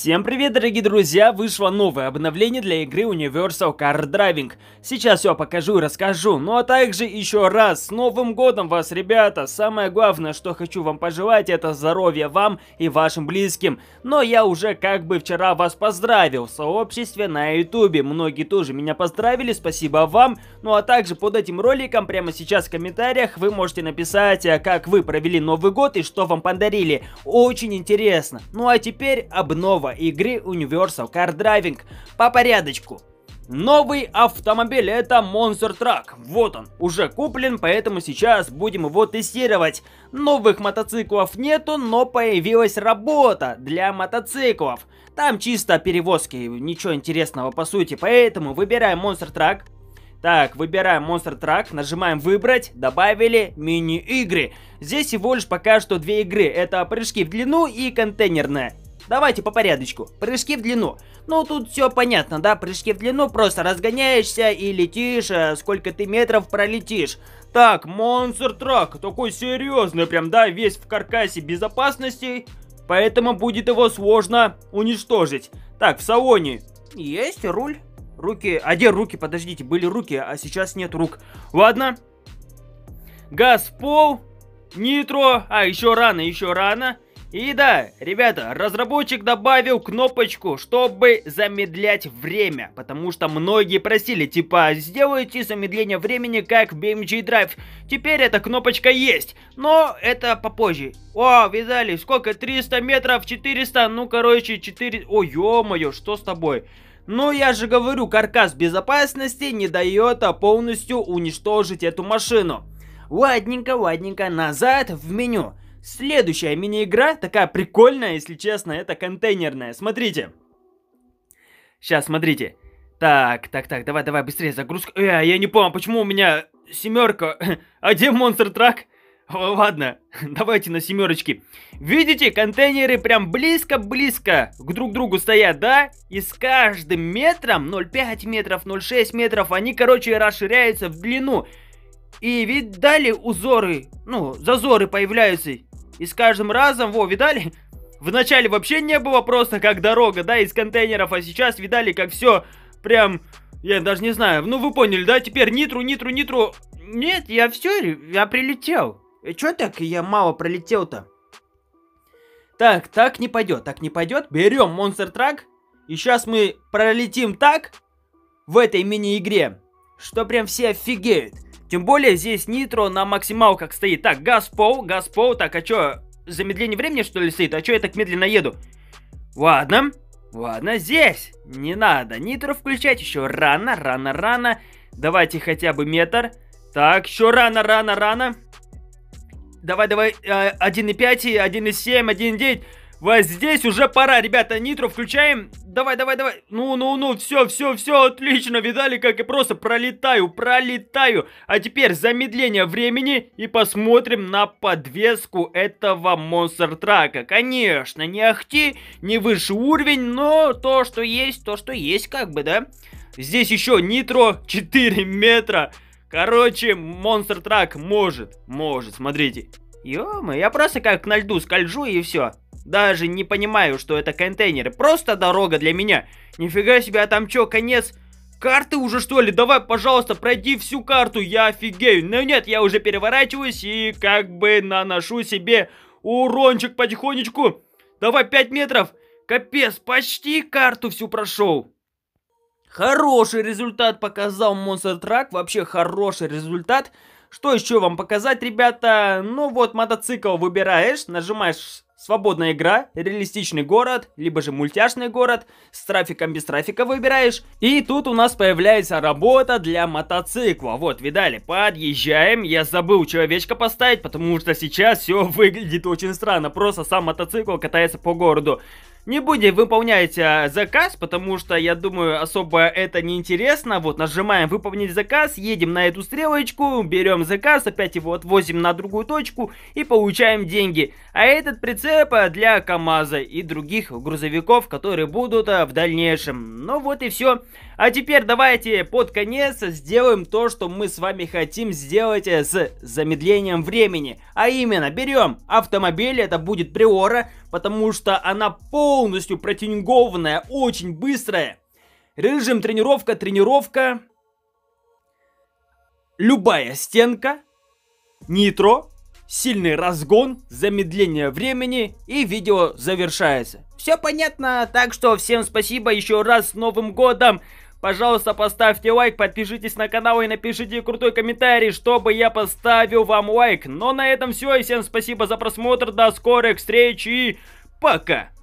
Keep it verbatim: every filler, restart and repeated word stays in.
Всем привет, дорогие друзья! Вышло новое обновление для игры Universal Car Driving. Сейчас все покажу и расскажу. Ну а также еще раз, с Новым годом вас, ребята! Самое главное, что хочу вам пожелать, это здоровья вам и вашим близким. Но я уже как бы вчера вас поздравил в сообществе на ютубе. Многие тоже меня поздравили, спасибо вам. Ну а также под этим роликом прямо сейчас в комментариях вы можете написать, как вы провели Новый год и что вам подарили. Очень интересно. Ну а теперь обнова игры Universal Car Driving. По порядочку. Новый автомобиль — это Monster Truck. Вот он, уже куплен, поэтому сейчас будем его тестировать. Новых мотоциклов нету, но появилась работа для мотоциклов. Там чисто перевозки, ничего интересного по сути, поэтому выбираем Monster Truck. Так, выбираем Monster Truck, нажимаем выбрать, добавили мини-игры. Здесь всего лишь пока что две игры, это прыжки в длину и контейнерная. Давайте по порядочку. Прыжки в длину. Ну, тут все понятно, да? Прыжки в длину, просто разгоняешься и летишь, а сколько ты метров пролетишь. Так, Monster Truck, такой серьезный прям, да? Весь в каркасе безопасности, поэтому будет его сложно уничтожить. Так, в салоне есть руль. Руки, а где руки? Подождите, были руки, а сейчас нет рук. Ладно. Газ в пол. Нитро, а еще рано, еще рано. И да, ребята, разработчик добавил кнопочку, чтобы замедлять время, потому что многие просили, типа, сделайте замедление времени, как в би эм джи Drive. Теперь эта кнопочка есть, но это попозже. О, видали, сколько? триста метров, четыреста, ну, короче, четыре... О, ё-моё, что с тобой? Ну, я же говорю, каркас безопасности не дает полностью уничтожить эту машину. Ладненько, ладненько, назад в меню. Следующая мини-игра, такая прикольная, если честно, это контейнерная. Смотрите. Сейчас, смотрите. Так, так, так, давай, давай, быстрее, загрузка. Э, я не понял, почему у меня семерка. А где Monster Truck? О, ладно, давайте на семерочки. Видите, контейнеры прям близко-близко к друг другу стоят, да? И с каждым метром, ноль целых пять метров, ноль целых шесть метров, они, короче, расширяются в длину. И видали узоры, ну, зазоры появляются. И с каждым разом, во, видали? Вначале вообще не было, просто как дорога, да, из контейнеров. А сейчас видали, как все прям, я даже не знаю. Ну, вы поняли, да? Теперь нитру, нитру, нитру. Нет, я все, я прилетел. И чё так я мало пролетел-то? Так, так не пойдет, так не пойдет. Берем Monster Truck. И сейчас мы пролетим так в этой мини-игре, что прям все офигеют. Тем более здесь нитро на максималках стоит. Так, газ пол, газ пол. Так, а чё, замедление времени что ли стоит? А чё я так медленно еду? Ладно, ладно, здесь не надо нитро включать. Еще рано, рано, рано. Давайте хотя бы метр. Так, еще рано, рано, рано. Давай, давай, один и пять, один и семь, один и девять. Вот здесь уже пора, ребята, нитро включаем. Давай, давай, давай. Ну, ну, ну, все, все, все, отлично. Видали, как я просто пролетаю, пролетаю. А теперь замедление времени и посмотрим на подвеску этого Monster Truck. Конечно, не ахти, не высший уровень, но то, что есть, то, что есть, как бы, да. Здесь еще нитро четыре метра. Короче, Monster Truck может, может, смотрите. Ё-моё, я просто как на льду скольжу и все. Даже не понимаю, что это контейнеры. Просто дорога для меня. Нифига себе, а там что, конец карты уже что ли? Давай, пожалуйста, пройди всю карту, я офигею. Но нет, я уже переворачиваюсь и как бы наношу себе урончик потихонечку. Давай, пять метров. Капец, почти карту всю прошел. Хороший результат показал Monster Truck. Вообще хороший результат. Что еще вам показать, ребята? Ну вот, мотоцикл выбираешь, нажимаешь свободная игра, реалистичный город, либо же мультяшный город, с трафиком, без трафика выбираешь. И тут у нас появляется работа для мотоцикла. Вот, видали, подъезжаем. Я забыл человечка поставить, потому что сейчас все выглядит очень странно. Просто сам мотоцикл катается по городу. Не будем выполнять а, заказ, потому что, я думаю, особо это не интересно. Вот, нажимаем выполнить заказ, едем на эту стрелочку, берем заказ, опять его отвозим на другую точку и получаем деньги. А этот прицеп для КамАЗа и других грузовиков, которые будут а, в дальнейшем. Ну вот и все. А теперь давайте под конец сделаем то, что мы с вами хотим сделать с замедлением времени. А именно, берем автомобиль, это будет Приора, потому что она полностью полностью протюнингованная, очень быстрая. Режим тренировка, тренировка. Любая стенка. Нитро. Сильный разгон, замедление времени, и видео завершается. Все понятно, так что всем спасибо еще раз, с Новым годом. Пожалуйста, поставьте лайк, подпишитесь на канал и напишите крутой комментарий, чтобы я поставил вам лайк. Но на этом все, и всем спасибо за просмотр, до скорых встреч и пока!